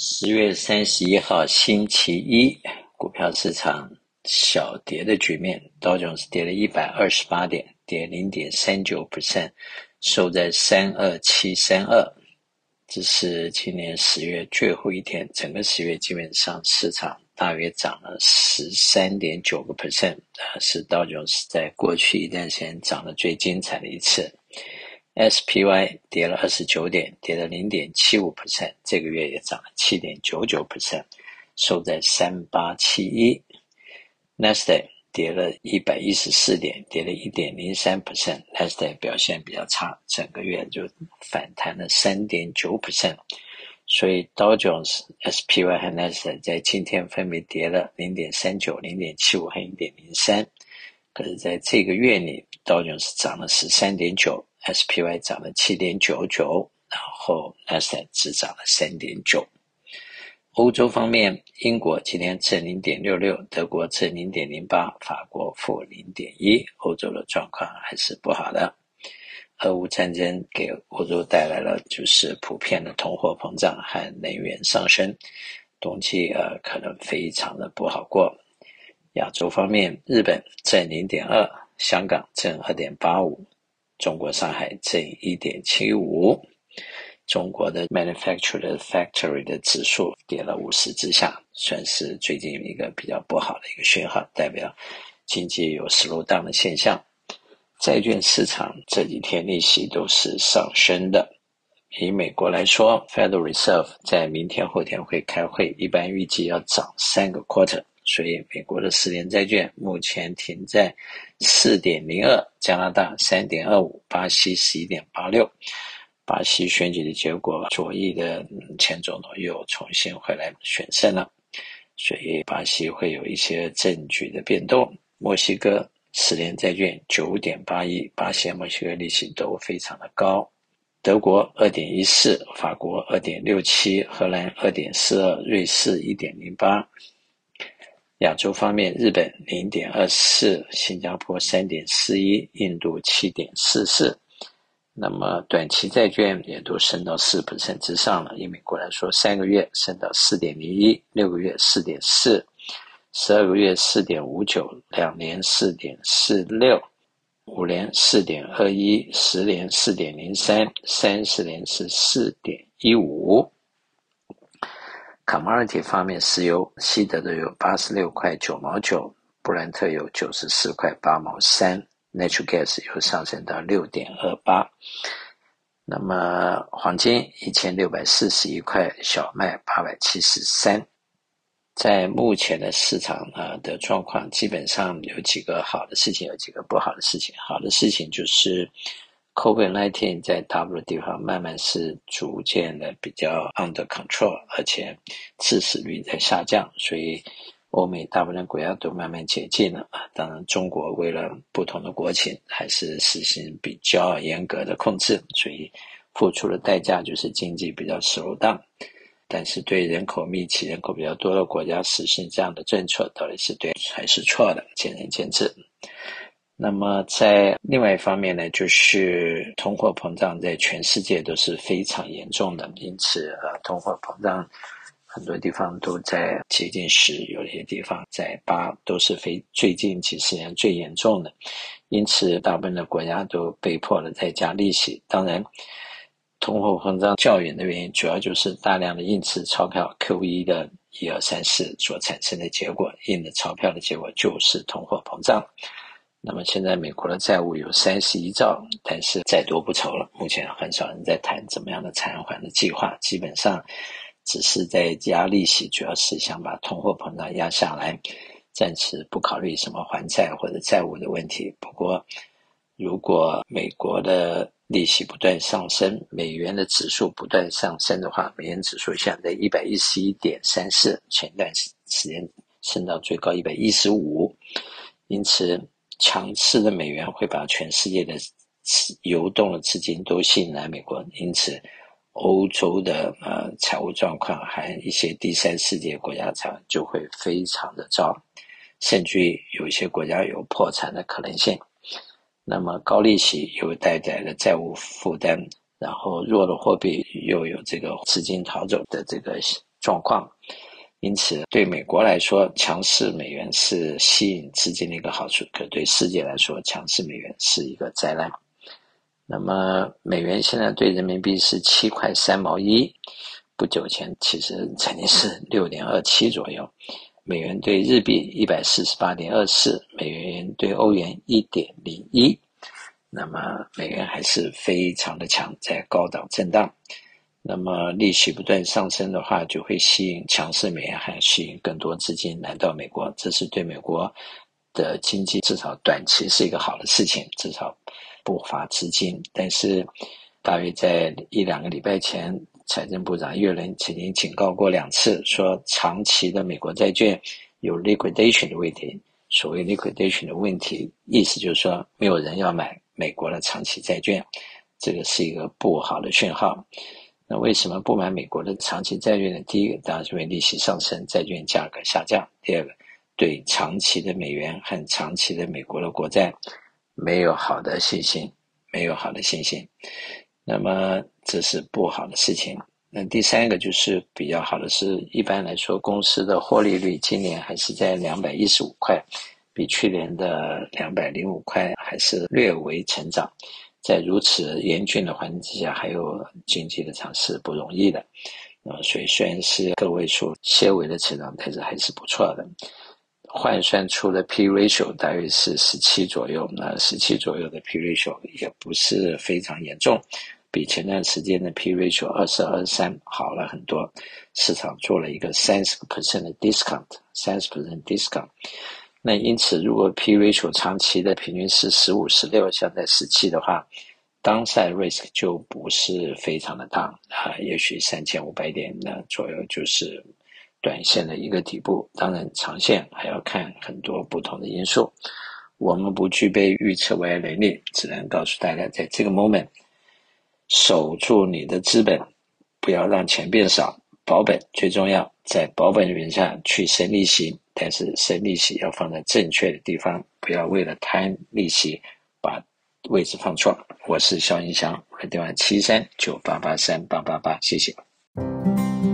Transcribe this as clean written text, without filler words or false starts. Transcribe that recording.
10月31号星期一，股票市场小跌的局面，道琼斯跌了128点，跌 0.39%， 收在32732。这是今年10月最后一天，整个10月基本上市场大约涨了 13.9%， 是道琼斯在过去一段时间涨得最精彩的一次。SPY 跌了29点，跌了 0.75%， 这个月也涨了 7.99%， 收在3871。Nasdaq 跌了114点，跌了 1.03%， Nasdaq 表现比较差，整个月就反弹了 3.9%， 所以道琼斯、SPY 和 Nasdaq 在今天分别跌了 0.39、0.75 和 1.03， 可是在这个月里，道琼斯涨了 13.9%， SPY 涨了 7.99%， 然后 Nasdaq 只涨了 3.9%。欧洲方面，英国今天正 0.66， 德国正 0.08， 法国负 0.1， 欧洲的状况还是不好的。俄乌战争给欧洲带来了就是普遍的通货膨胀和能源上升，冬季可能非常的不好过。亚洲方面，日本正 0.2， 香港正 2.85， 中国上海正 1.75。中国的 manufactured factory 的指数跌了50之下，算是最近一个比较不好的一个讯号，代表经济有 slow down 的现象。债券市场这几天利息都是上升的。以美国来说， Federal Reserve 在明天后天会开会，一般预计要涨3个 quarter， 所以美国的10年债券目前停在 4.02， 加拿大 3.25， 巴西 11.86。巴西选举的结果，左翼的前总统又重新回来选胜了，所以巴西会有一些政局的变动。墨西哥10年债券 9.81， 巴西和墨西哥利息都非常的高。德国 2.14， 法国 2.67， 荷兰 2.42， 瑞士 1.08。亚洲方面，日本 0.24， 新加坡 3.41， 印度 7.44。那么短期债券也都升到 4% 之上了，以美国来说，3个月升到 4.01， 6个月 4.4， 12个月 4.59， 2年 4.46， 5年 4.21， 10年 4.03， 30年是 4.15。 Commodity 方面，石油西德的有86块9毛9，布兰特有94块8毛3， Natural Gas 又上升到 6.28。 那么黄金1641块，小麦873。在目前的市场的状况，基本上有几个好的事情，有几个不好的事情。好的事情就是 COVID-19 在大部分地方慢慢是逐渐的比较 under control， 而且致死率在下降，所以欧美大部分国家都慢慢解禁了。当然中国为了不同的国情还是实行比较严格的控制，所以付出的代价就是经济比较 slow down。但是对人口密集、人口比较多的国家实行这样的政策，到底是对还是错的，见仁见智。那么在另外一方面呢，就是通货膨胀在全世界都是非常严重的，因此通货膨胀很多地方都在接近10，有些地方在8，都是最近几十年最严重的。因此大部分的国家都被迫的在加利息。当然通货膨胀较远的原因主要就是大量的印制钞票 QE 的1、2、3、4所产生的结果，印的钞票的结果就是通货膨胀。那么现在美国的债务有31兆，但是债多不愁了，目前很少人在谈怎么样的偿还的计划，基本上只是在压利息，主要是想把通货膨胀压下来，暂时不考虑什么还债或者债务的问题。不过如果美国的利息不断上升，美元的指数不断上升的话，美元指数现在 111.34， 前段时间升到最高115，因此强势的美元会把全世界的流动的资金都吸引来美国，因此欧洲的财务状况和一些第三世界国家财务就会非常的糟，甚至于有一些国家有破产的可能性。那么高利息又带来了债务负担，然后弱的货币又有这个资金逃走的这个状况。因此对美国来说，强势美元是吸引资金的一个好处，可对世界来说，强势美元是一个灾难。那么美元现在对人民币是7块3毛1，不久前其实曾经是6.27左右。美元对日币148.24，美元对欧元1.01。那么美元还是非常的强，在高档震荡。那么利息不断上升的话，就会吸引强势美元，还吸引更多资金来到美国，这是对美国的经济至少短期是一个好的事情，至少不乏资金。但是大约在1-2个礼拜前，财政部长耶伦曾经警告过2次，说长期的美国债券有 liquidation 的问题。所谓 liquidation 的问题，意思就是说没有人要买美国的长期债券，这个是一个不好的讯号。那为什么不买美国的长期债券呢？第一个当然是因为利息上升，债券价格下降。第二个，对长期的美元和长期的美国的国债没有好的信心，那么这是不好的事情。那第三个就是比较好的是，一般来说公司的获利率今年还是在215块，比去年的205块还是略微成长。在如此严峻的环境之下，还有经济的尝试不容易的。所以虽然是个位数些微的成长，但是还是不错的。换算出的 P ratio 大约是17左右，那17左右的 P ratio 也不是非常严重，比前段时间的 P ratio 22、23好了很多。市场做了一个30% 的 discount，30% discount。那因此如果 P ratio 长期的平均是15、16，像在17的话，downside risk 就不是非常的大也许3500点左右就是短线的一个底部。当然长线还要看很多不同的因素，我们不具备预测未来能力，只能告诉大家在这个 moment 守住你的资本，不要让钱变少，保本最重要，在保本原下去生利息，但是生利息要放在正确的地方，不要为了贪利息把位置放错。我是肖云祥，我的电话7398838888，谢谢。